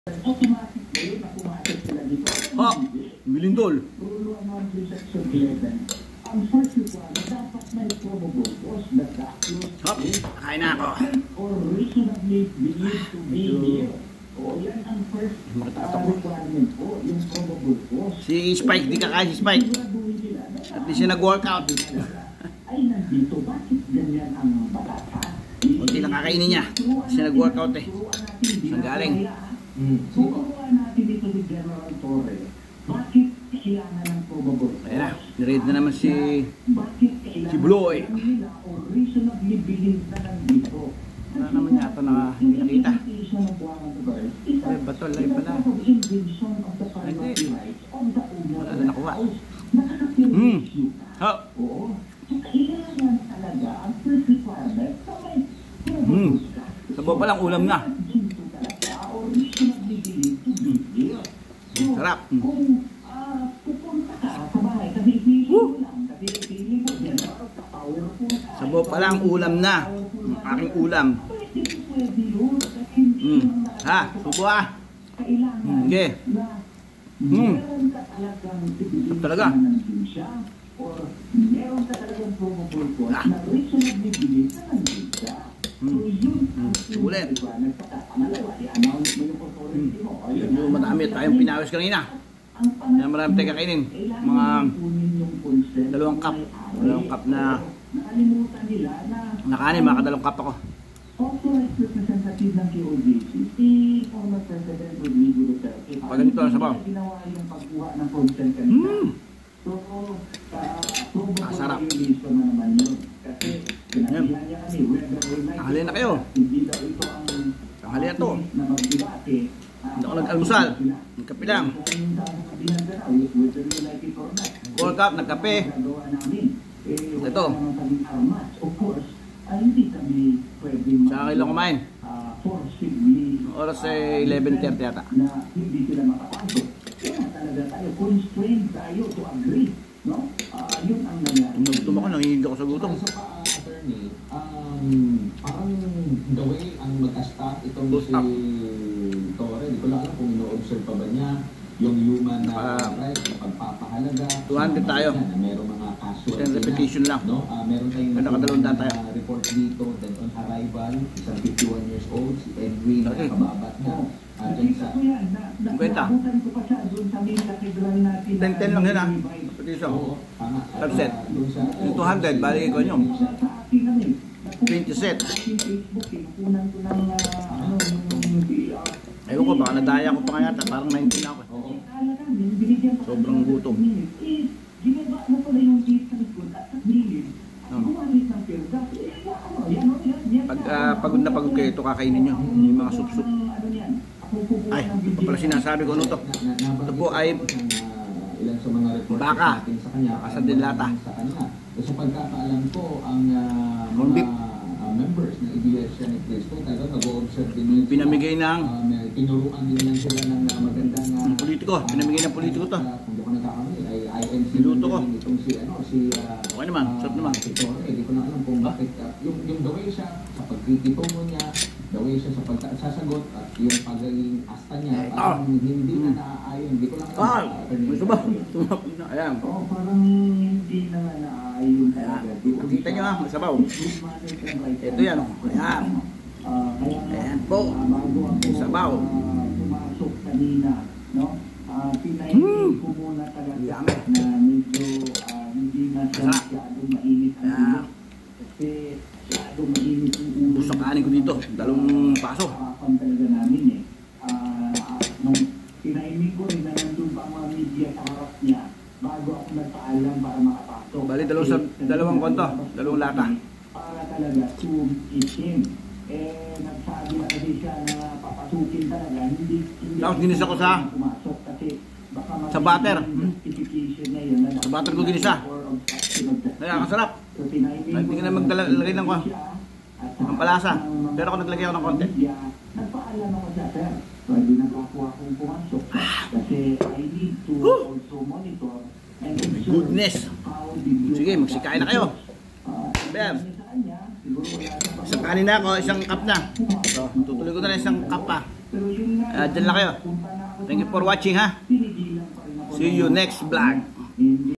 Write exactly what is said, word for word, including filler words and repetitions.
Automatic na yun na pumasok sila dito. Ha! Milindol. Rule one hundred section eleven. Ang first requirement, dapat may probable cause that the accused Hop! Kain na ako. or reasonably believed to be here. O yan ang first uh, requirement po, yung probable cause. Si Spike, di kakain si Spike. At di siya nag-workout. Ay nandito, bakit ganyan ang batata? Kunti lang kakainin niya. Siya nag-workout eh. Saan galing? Hmm. Tuturuan natin dito ni General Torre. Bakit kailangan ng probable cause? Ayan na, niread na naman si Bakit kailangan si Bloy. nila o reasonably believe na nandito? Wala naman yata na hindi nakita. Ay, bato, live pala. Hindi. Wala na nakuha. Hmm. Ha? Oo. Kailangan talaga ang first requirement sa may Hmm. Sabaw pa lang ulam na. Sarap. Hmm. Kung pupunta ka sa bahay, kasi hindi mo lang, kasi hindi mo yan, powerful. Sabaw pa lang ulam na. Ang aking ulam. Hmm. Ha? Subo ah. Hmm. Okay. Hmm. Ito talaga. Meron ka talagang probable cause na reasonably believe na nandun siya. So yun ang ulit. pangalawa, i-announce mo yung authority mo. Yun yung madami tayong pinawis kanina. Yan marami tayo kakainin. Mga dalawang cup. Dalawang cup na nakalimutan nila na nakanin, mga kadalawang cup ako. authorized representative ng K O J C, si former President Rodrigo Duterte. Pag ganito ang sabaw. Ginawa yung pagkuha ng consent kanina. Hmm. So, uh, sarap. na naman yun. Kasi, pinagihan niya kami, whether or not, Tanghalian na kayo. hindi daw ito ang Tanghalian to. na magdibate. Hindi ako nag-almusal. Nagkape lang. Kung sasabihan ka na, whether you like it or not. World Cup, nagkape. Gagawa namin. Eh, Ito. wala naman kaming armas. Of course, ay hindi kami pwede Sa akin lang kumain. uh, forcibly Oras ay eleven thirty yata. na hindi sila makapasok. Kaya talaga tayo, constrained tayo to agree. No? Uh, yun ang nangyari. Kung nagutom ako, nanginig ako sa gutom. So, uh, attorney, um, parang the way ang mag-staff itong si Torre, hindi ko lang alam kung ino-observe pa ba niya yung human na uh, right, pagpapahalaga. two hundred tayo. Na meron mga casual ten repetition lang. No? Uh, meron tayong May nakadalawang daan tayo. uh, report dito, then on arrival, isang fifty-one years old, si Edwin, Okay. na kababat na. Uh, dyan sa, Kwenta. ten ten lang yun ah. Repetition. oo, tama. At, Subset. uh, dun sa, Yung two hundred, bali ko nyo. twenty set. Ewan ko, baka nadaya ko pa nga yata. Parang nineteen ako. oo. Sobrang gutom. Pag uh, pagod na pagod kayo, ito kakainin nyo. Yung mga sup-sup. Ay, ito pa pala sinasabi ko. Ano to? Ito po ay ilan sa mga report baka. natin sa kanya, Baka sa dilata. sa kanya. So pagkakaalam ko, ang uh, Corned beef. mga uh, members ng Iglesia ni Cristo, talaga nag-o-observe din yun. Pinamigay ng Uh, may tinuruan din lang sila ng uh, magandang uh, politiko. Pinamigay ng politiko to. uh, kung di ko nagkakamali, ay I N C Niluto ko. din itong si, ano, si uh, Okay naman, sarap naman. si Torre. Hindi ko na alam kung bakit uh, yung, yung the way siya sa pagkikitungo niya, the way siya sa pagsasagot at yung pagiging asta niya, Eh, parang ah. hindi na naaayon. Hindi ko lang alam. Ah! uh, May subaw. Tumapag na. Ayan. Oo, parang hindi na nga naaayon talaga. Nakita nyo ah, may sabaw. Ito yan. Ayan. Ah, kaya nga, Ayan po. ah, bago ako Sabaw. ah, pumasok kanina, no? Ah, Hmm. pinahingi ko muna talaga Yummy. na medyo ah, hindi na siya Masarap. masyadong mainit ang Ayan. ulo. Kasi masyadong mainit ang ulo. Gusto kanin ko dito. Dalawang paso. Harapan talaga namin eh. Ah, ah, nung pinahimig ko rin na nandun pa ang mga media sa harap niya bago ako nagpaalam para makapasok. Bali, dalawang sa- Kasi dalawang konto, nilabas dalawang ko lata. para talaga to isim. Eh, nagsabi na kasi siya na papasukin talaga. Hindi, hindi Tapos ginisa ko sa- pumasok kasi baka sa butter. magiging justification na yun. Sa butter ko ginisa. Or obstruction of justice. Kaya kasarap. So, pinahimig Hindi ko ka na na maglalagay ng kwa- siya at ng palasa. ng mga Pero ako naglagay ako ng konti. media, nagpaalam ako siya, sir. Pwede na ako akong pumasok. Kasi I need to also monitor and observe Goodness. how did you Sige, magsikain na kayo. Ah, Bam. sa kanya, siguro wala sa Isang kanin na ako, isang cup na. So, tutuloy ko na lang isang cup pa. Pero yun nga, Ah, dyan lang kayo. punta na ako Thank you sa- for watching, ha. Pinigilan pa rin ako See ng you mga next tao vlog. na hindi